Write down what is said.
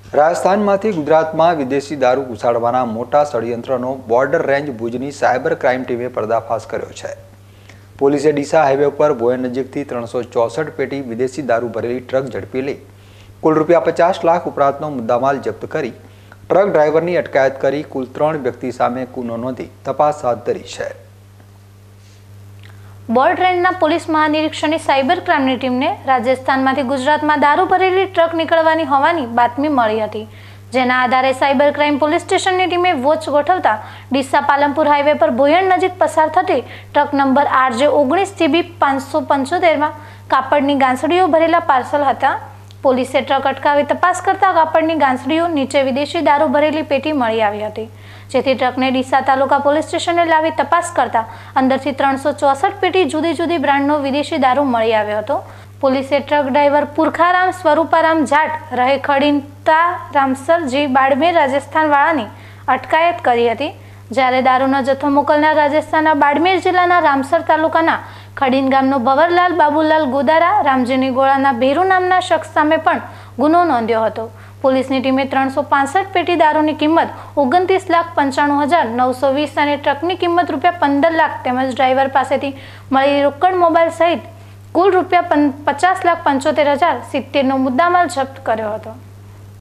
રાજસ્થાનમાંથી ગુજરાતમાં વિદેશી દારૂ ઘુસાડવાના મોટા ષડયંત્રનો બોર્ડર રેન્જ ભુજની સાયબર ક્રાઇમ ટીમે પર્દાફાશ કર્યો છે। પોલીસે ડીસા હાઈવે પર બોયન નજીકથી 364 પેટી વિદેશી દારૂ ભરેલી ટ્રક ઝડપી લઈ કુલ ₹50 લાખ ઉપરાંતનો મુદ્દામાલ જપ્ત કરી ટ્રક ડ્રાઈવરની અટકાયત કરી કુલ 3 વ્યક્તિ સામે ગુનો નોંધી તપાસ હાથ ધરી છે। બોર્ડર રેન્જના પોલીસ મહાનિરીક્ષકની સાયબર ક્રાઇમની ટીમને રાજસ્થાનમાંથી ગુજરાતમાં દારૂ ભરેલી ટ્રક નીકળવાની હોવાની બાતમી મળી હતી, જેના આધારે સાયબર ક્રાઇમ પોલીસ સ્ટેશનની ટીમે વોચ ગોઠવતા ડીસા પાલનપુર હાઈવે પર બોયણ નજીક પસાર થતી ટ્રક નંબર RJ19GB 575માં કાપડની ગાંસડીઓ ભરેલા પાર્સલ હતા। પોલીસે ટ્રક અટકાવી તપાસ કરતા કાપડની ગાંસડીઓ નીચે વિદેશી દારૂ ભરેલી પેટી મળી આવી હતી, જેથી ટ્રકને ડીસા તાલુકા પોલીસ સ્ટેશને લાવી તપાસ કરતા અંદરથી 364 પેટી જુદી જુદી બ્રાન્ડનો વિદેશી દારૂ મળી આવ્યો હતો। પોલીસે ટ્રક ડ્રાઈવર પુરખારામ સ્વરૂપારામ જાટ રહે ખડીનતા રામસર જે બાડમેર રાજસ્થાન વાળાની અટકાયત કરી હતી, જ્યારે દારૂનો જથ્થો મોકલનાર રાજસ્થાનના બાડમેર જિલ્લાના રામસર તાલુકાના ખડીન ગામનો ભવરલાલ બાબુલાલ ગોદારા રામજીની ગોળાના ભેરુ નામના શખ્સ સામે પણ ગુનો નોંધ્યો હતો। પોલીસની ટીમે 365 પેટી દારૂની કિંમત 29,95,920 અને ટ્રકની કિંમત ₹15 લાખ તેમજ ડ્રાઈવર પાસેથી મળેલી રોકડ મોબાઈલ સહિત કુલ ₹50,75,070નો મુદ્દામાલ જપ્ત કર્યો હતો।